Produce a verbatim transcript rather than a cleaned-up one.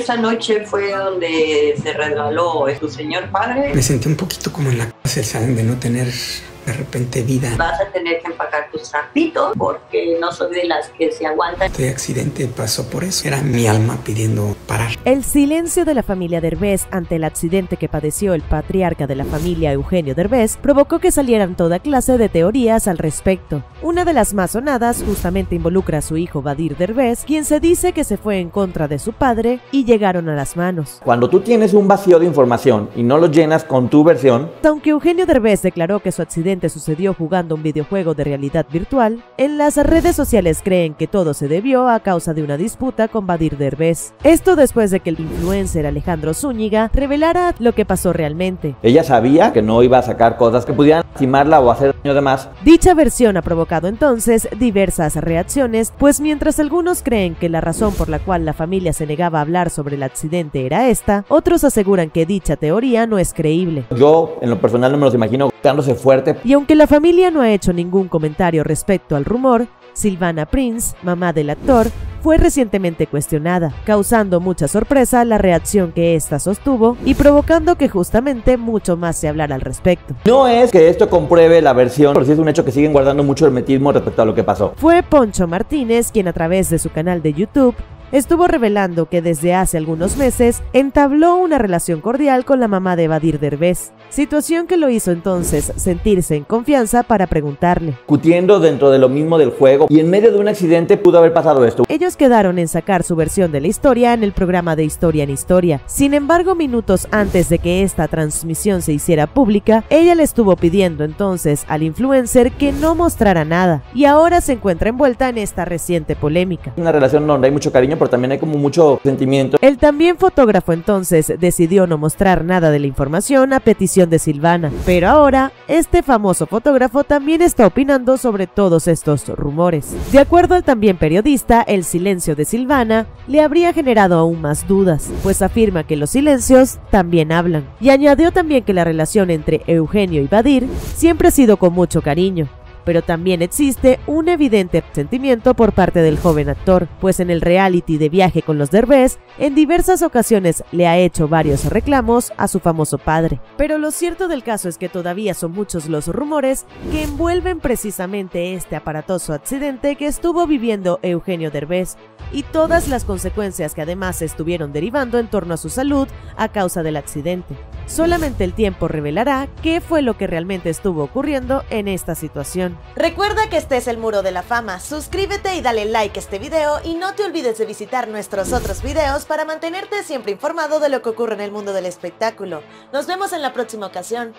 esa noche fue donde se resbaló tu señor padre. Me sentí un poquito como en la cárcel, ¿saben? De no tener de repente vida. Vas a tener que empacar tus trapitos porque no soy de las que se aguantan. Este accidente pasó por eso. Era mi alma pidiendo parar. El silencio de la familia Derbez ante el accidente que padeció el patriarca de la familia, Eugenio Derbez, provocó que salieran toda clase de teorías al respecto. Una de las más sonadas justamente involucra a su hijo Badir Derbez, quien se dice que se fue en contra de su padre y llegaron a las manos. Cuando tú tienes un vacío de información y no lo llenas con tu versión. Aunque Eugenio Derbez declaró que su accidente sucedió jugando un videojuego de realidad virtual, en las redes sociales creen que todo se debió a causa de una disputa con Badir Derbez. Esto después de que el influencer Alejandro Zúñiga revelara lo que pasó realmente. Ella sabía que no iba a sacar cosas que pudieran lastimarla o hacer daño de más. Dicha versión ha provocado entonces diversas reacciones, pues mientras algunos creen que la razón por la cual la familia se negaba a hablar sobre el accidente era esta, otros aseguran que dicha teoría no es creíble. Yo, en lo personal, no me los imagino dándose fuerte. Y aunque la familia no ha hecho ningún comentario respecto al rumor, Silvana Prince, mamá del actor, fue recientemente cuestionada, causando mucha sorpresa la reacción que ésta sostuvo y provocando que justamente mucho más se hablara al respecto. No es que esto compruebe la versión, pero sí es un hecho que siguen guardando mucho hermetismo respecto a lo que pasó. Fue Poncho Martínez quien a través de su canal de YouTube estuvo revelando que desde hace algunos meses entabló una relación cordial con la mamá de Badir Derbez, situación que lo hizo entonces sentirse en confianza para preguntarle. Discutiendo dentro de lo mismo del juego y en medio de un accidente pudo haber pasado esto. Ellos quedaron en sacar su versión de la historia en el programa de Historia en Historia. Sin embargo, minutos antes de que esta transmisión se hiciera pública, ella le estuvo pidiendo entonces al influencer que no mostrara nada y ahora se encuentra envuelta en esta reciente polémica. Una relación donde hay mucho cariño, pero también hay como mucho sentimiento. El también fotógrafo entonces decidió no mostrar nada de la información a petición de Silvana, pero ahora este famoso fotógrafo también está opinando sobre todos estos rumores. De acuerdo al también periodista, el silencio de Silvana le habría generado aún más dudas, pues afirma que los silencios también hablan, y añadió también que la relación entre Eugenio y Badir siempre ha sido con mucho cariño, pero también existe un evidente sentimiento por parte del joven actor, pues en el reality de Viaje con los Derbez, en diversas ocasiones le ha hecho varios reclamos a su famoso padre. Pero lo cierto del caso es que todavía son muchos los rumores que envuelven precisamente este aparatoso accidente que estuvo viviendo Eugenio Derbez y todas las consecuencias que además se estuvieron derivando en torno a su salud a causa del accidente. Solamente el tiempo revelará qué fue lo que realmente estuvo ocurriendo en esta situación. Recuerda que este es el Muro de la Fama, suscríbete y dale like a este video y no te olvides de visitar nuestros otros videos para mantenerte siempre informado de lo que ocurre en el mundo del espectáculo. Nos vemos en la próxima ocasión.